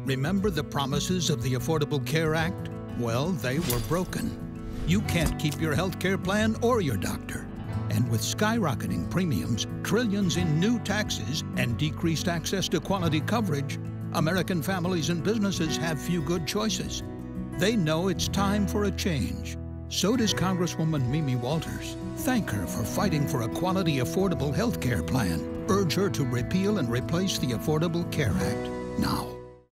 Remember the promises of the Affordable Care Act? Well, they were broken. You can't keep your health care plan or your doctor. And with skyrocketing premiums, trillions in new taxes, and decreased access to quality coverage, American families and businesses have few good choices. They know it's time for a change. So does Congresswoman Mimi Walters. Thank her for fighting for a quality, affordable health care plan. Urge her to repeal and replace the Affordable Care Act now.